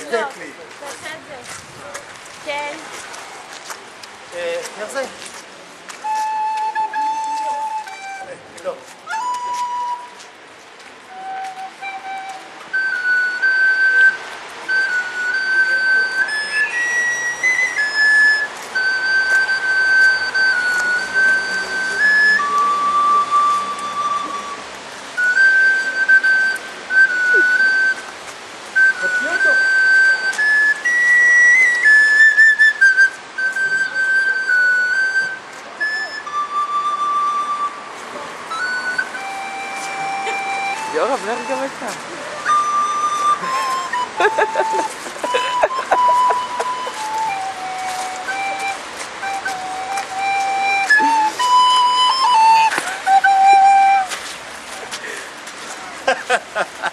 Exactly. בסדר. כן. איך זה? לא. יורם, לך גם אתה. Ha ha ha.